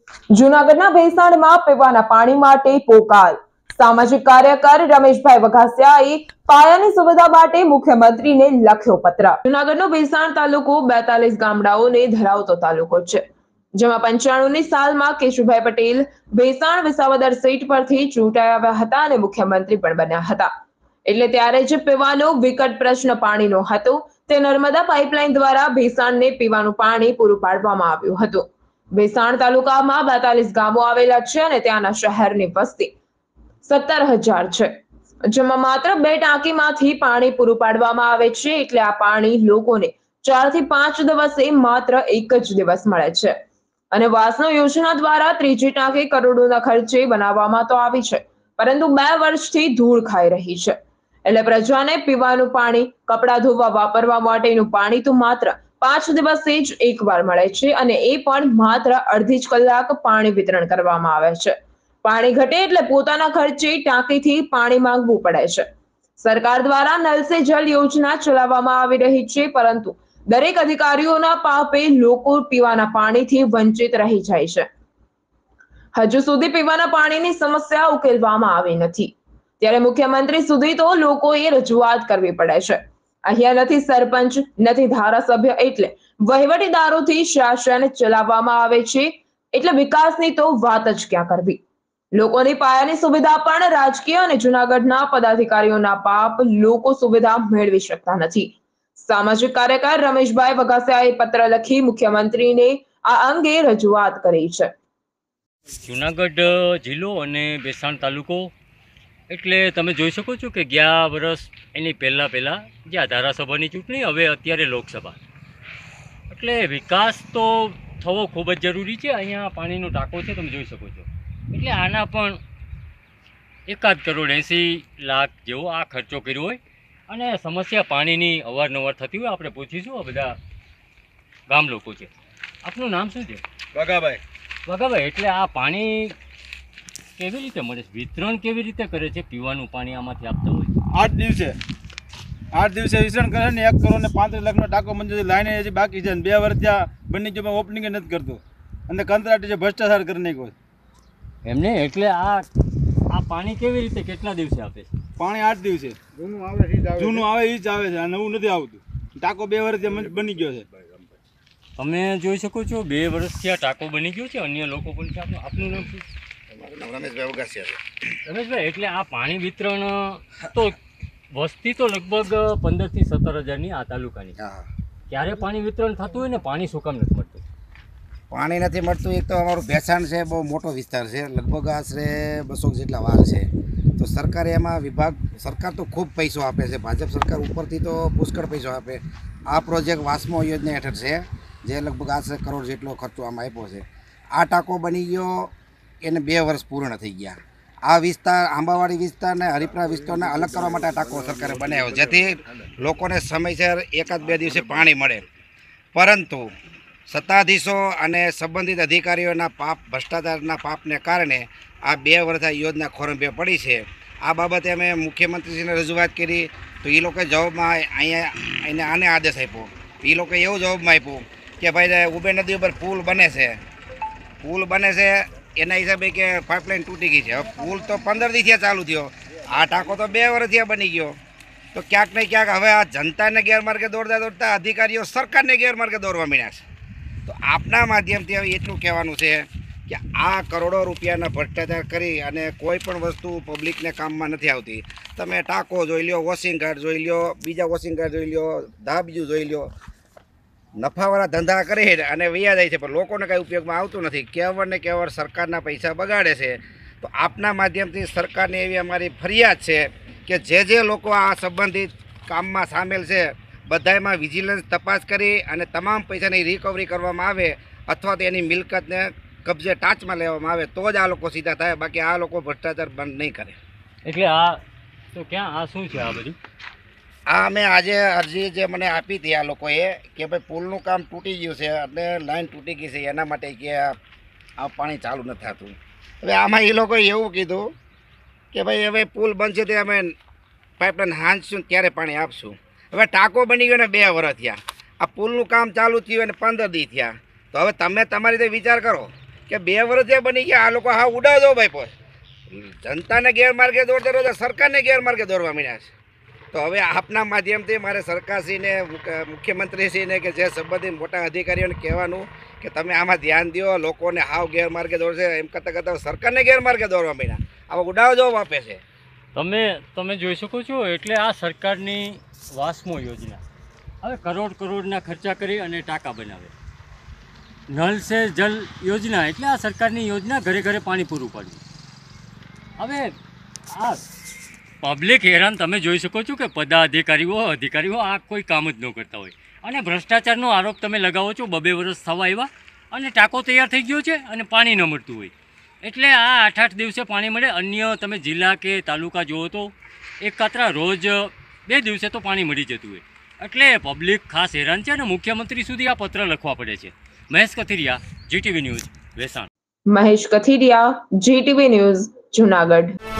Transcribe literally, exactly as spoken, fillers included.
જૂનાગઢના ભેસાણમાં પીવાના પાણી માટે પોકાર। સામાજિક કાર્યકર રમેશભાઈ વઘાસિયાએ પાયાની સુવિધા માટે મુખ્યમંત્રીને લખ્યો પત્ર। જૂનાગઢનો ભેસાણ તાલુકો બેતાલીસ ગામડાઓને ધરાવતો તાલુકો છે, જેમાં પંચાણું ની સાલમાં કેશુભાઈ પટેલ ભેસાણ વિસાવદર સીટ પરથી ચૂંટાઈ આવ્યા હતા અને મુખ્યમંત્રી પણ બન્યા હતા। એટલે ત્યારે જે પીવાનો વિકટ પ્રશ્ન પાણીનો હતો, તે નર્મદા પાઇપલાઇન દ્વારા ભેસાણને પીવાનું પાણી પૂરું પાડવામાં આવ્યું હતું। ભેસાણ તાલુકામાં બેતાલીસ ગામો આવેલા છે અને ત્યાંના શહેરની વસ્તી સત્તર હજાર છે, જેમાં માત્ર બે ટાંકીમાંથી પાણી પૂરું પાડવામાં આવે છે। એટલે આ પાણી લોકોને ચાર થી પાંચ દિવસે માત્ર એક જ દિવસ મળે છે અને વાસનો યોજના દ્વારા ત્રીજી ટાંકી કરોડોના ખર્ચે બનાવવામાં તો આવી છે, પરંતુ બે વર્ષથી ધૂળ ખાઈ રહી છે। એટલે પ્રજાને પીવાનું પાણી, કપડાં ધોવા વાપરવા માટેનું પાણી તો માત્ર પાંચ દિવસે જ એકવાર મળે છે અને એ પણ માત્ર અડધી જ કલાક પાણી વિતરણ કરવામાં આવે છે। પાણી ઘટે એટલે પોતાના ખર્ચે ટાંકીથી પાણી માંગવું પડે છે। સરકાર દ્વારા નલ સે જલ યોજના ચલાવવામાં આવી રહી છે, પરંતુ દરેક અધિકારીઓના પાપે લોકો પીવાના પાણીથી વંચિત રહી જાય છે। હજુ સુધી પીવાના પાણીની સમસ્યા ઉકેલવામાં આવી નથી, ત્યારે મુખ્યમંત્રી સુધી તો લોકોએ રજૂઆત કરવી પડે છે। અહીંયા નથી સરપંચ, નથી ધારાસભ્ય, એટલે વહીવટીદારોથી શાસન ચલાવવામાં આવે છે, એટલે વિકાસની તો વાત જ ક્યાં કરવી। લોકોની પાયાની સુવિધા પણ રાજકીય અને જૂનાગઢના પદાધિકારીઓના પાપ લોકો સુવિધા મેળવી શકતા નથી। સામાજિક કાર્યકર રમેશભાઈ વઘાસિયાએ પત્ર લખી મુખ્યમંત્રીને આ અંગે રજૂઆત કરી છે। જૂનાગઢ જિલ્લો અને ભેસાણ તાલુકો એટલે તમે જોઈ શકો છો કે ગયા વર્ષ એની પહેલાં પહેલાં જ્યાં ધારાસભાની ચૂંટણી, હવે અત્યારે લોકસભા, એટલે વિકાસ તો થવો ખૂબ જ જરૂરી છે। અહીંયા પાણીનો ટાંકો છે, તમે જોઈ શકો છો, એટલે આના પણ એકાદ કરોડ એંસી લાખ જેવો આ ખર્ચો કર્યો હોય અને સમસ્યા પાણીની અવારનવાર થતી હોય। આપણે પૂછીશું, આ બધા ગામ લોકો છે। આપનું નામ શું છે? વઘાભાઈ। વઘાભાઈ, એટલે આ પાણી કેવી રીતે મળે છે? વિતરણ કેવી રીતે કરે છે? પીવાનું પાણી આમાંથી આપતા હોય? આઠ દિવસે આઠ દિવસે વિતરણ કરે ને એક કરોડ ને પાંત્રીસ લાખનો ટાંકો મંજૂર લાઈને હજી બાકી છે, બે વર્ષ ત્યાં બંને જો ઓપનિંગ નથી કરતો અને કંત્રાટી જે ભ્રષ્ટાચાર કરી નાખ્યો એમને। એટલે આ આ પાણી કેવી રીતે કેટલા દિવસે આપે છે? પાણી આઠ દિવસે જૂનું આવે જૂનું આવે એ જ આવે છે, આ નવું નથી આવતું। ટાંકો બે વર્ષ ત્યાં બની ગયો છે। તમે જોઈ શકો છો, બે વર્ષથી આ ટાંકો બની ગયો છે, અન્ય લોકો પણ છે। આપનું આપનું નામ શું? રમેશભાઈ વઘાસિયા છે। રમેશભાઈ, એટલે આ પાણી વિતરણ તો વસ્તી તો લગભગ પંદરથી સત્તર હજારની આ તાલુકાની, ક્યારે પાણી વિતરણ થતું હોય ને પાણી શું કામ નથી મળતું? પાણી નથી મળતું। એક તો અમારું ભેસાણ છે, બહુ મોટો વિસ્તાર છે, લગભગ આશરે બસો જેટલા વાલ છે। તો સરકારે એમાં વિભાગ, સરકાર તો ખૂબ પૈસો આપે છે, ભાજપ સરકાર ઉપરથી તો પુષ્કળ પૈસો આપે। આ પ્રોજેક્ટ વાસ્મો યોજના હેઠળ છે, જે લગભગ આશરે કરોડ જેટલો ખર્ચો આમાં આપ્યો છે। આ ટાંકો બની ગયો એને બે વર્ષ પૂર્ણ થઈ ગયા। આ વિસ્તાર, આંબાવાડી વિસ્તાર ને હરિપરા વિસ્તારને અલગ કરવા માટે આ ટાંકો સરકારે બનાવ્યો, જેથી લોકોને સમયસર એકાદ બે દિવસે પાણી મળે। પરંતુ સત્તાધીશો અને સંબંધિત અધિકારીઓના પાપ, ભ્રષ્ટાચારના પાપને કારણે આ બે વર્ષ આ યોજના ખોરંભે પડી છે। આ બાબતે અમે મુખ્યમંત્રીશ્રીને રજૂઆત કરી તો એ લોકોએ જવાબમાં અહીંયા એને આને આદેશ આપ્યો। એ લોકોએ એવું જવાબમાં આપ્યું કે ભાઈ ઉબે નદી ઉપર પુલ બને છે, પુલ બને છે એના હિસાબે કે પાઇપલાઇન તૂટી ગઈ છે। હવે પુલ તો પંદર દિવસથી ચાલુ થયો, આ ટાંકો તો બે વર્ષથી બની ગયો, તો ક્યાંક ને ક્યાંક હવે આ જનતાને ગેરમાર્ગે દોડતા દોડતા અધિકારીઓ સરકારને ગેરમાર્ગે દોરવા માંડ્યા છે। તો આપના માધ્યમથી હવે એટલું કહેવાનું છે કે આ કરોડો રૂપિયાના ભ્રષ્ટાચાર કરી અને કોઈ પણ વસ્તુ પબ્લિકને કામમાં નથી આવતી। તમે ટાંકો જોઈ લ્યો, વોશિંગ કાર્ડ જોઈ લ્યો, બીજા વોશિંગ કાર્ડ જોઈ લ્યો, ધા બીજું જોઈ લ્યો, નફાવાળા ધંધા કરી અને વૈયા જાય છે, પણ લોકોને કાંઈ ઉપયોગમાં આવતું નથી। કેવળ ને કેવળ સરકારના પૈસા બગાડે છે। તો આપના માધ્યમથી સરકારની એવી અમારી ફરિયાદ છે કે જે જે લોકો આ સંબંધિત કામમાં સામેલ છે, બધામાં વિજિલન્સ તપાસ કરી અને તમામ પૈસાની રિકવરી કરવામાં આવે, અથવા તો એની મિલકતને કબજે ટાચમાં લેવામાં આવે, તો જ આ લોકો સીધા થાય, બાકી આ લોકો ભ્રષ્ટાચાર બંધ નહીં કરે। એટલે આ તો ક્યાં આ શું છે? આ બધું આ અમે આજે અરજી જે મને આપી હતી આ લોકોએ કે ભાઈ પુલનું કામ તૂટી ગયું છે અને લાઈન તૂટી ગઈ છે, એના માટે કે આ પાણી ચાલુ નથી થતું। હવે આમાં એ લોકોએ એવું કીધું કે ભાઈ હવે પુલ બનશે તે અમે પાઇપલાઇન હાંચશું ત્યારે પાણી આપશું। હવે ટાંકો બની ગયો ને બે વર્ષ થયા, આ પુલનું કામ ચાલુ થયું અને પંદર દી થયા, તો હવે તમે તમારી રીતે વિચાર કરો કે બે વર્ષે બની ગયા આ લોકો હા ઉડાવજો ભાઈ પણ જનતાને ગેરમાર્ગે દોરતા દોરતા સરકારને ગેરમાર્ગે દોરવા માંડ્યા છે. તો હવે આપના માધ્યમથી મારે સરકારશ્રીને મુખ્યમંત્રીશ્રીને કે જે સંબંધિત મોટા અધિકારીઓને કહેવાનું કે તમે આમાં ધ્યાન દો, લોકોને હાવ ગેરમાર્ગે દોરશે એમ કરતાં કરતાં સરકારને ગેરમાર્ગે દોરવા માંડ્યા. આવા ઉડાવજો આપે છે. તમે તમે જોઈ શકો છો એટલે આ સરકારની વાસ્મો યોજના હવે કરોડ કરોડના ખર્ચા કરી અને ટાંકા બનાવે. નલ સે જલ યોજના એટલે આ સરકારની યોજના ઘરે ઘરે પાણી પૂરું પાડ્યું. હવે આ પબ્લિક હેરાન તમે જોઈ શકો છો કે પદાધિકારીઓ અધિકારીઓ આ કોઈ કામ જ ન કરતા હોય અને ભ્રષ્ટાચારનો આરોપ તમે લગાવો છો. બબે વર્ષ થવા આવ્યા અને ટાંકો તૈયાર થઈ ગયો છે અને પાણી ન મળતું હોય એટલે આ આઠ આઠ દિવસે પાણી મળે. અન્ય તમે જિલ્લા કે તાલુકા જુઓ તો એક કાતરા રોજ બે દિવસે તો પાણી મળી જતું હોય એટલે પબ્લિક ખાસ હેરાન છે અને મુખ્યમંત્રી સુધી આ પત્ર લખવા પડે છે. Mahesh Kathiriya, GTV news, Vesan. Mahesh Kathiriya, GTV news, Junagadh.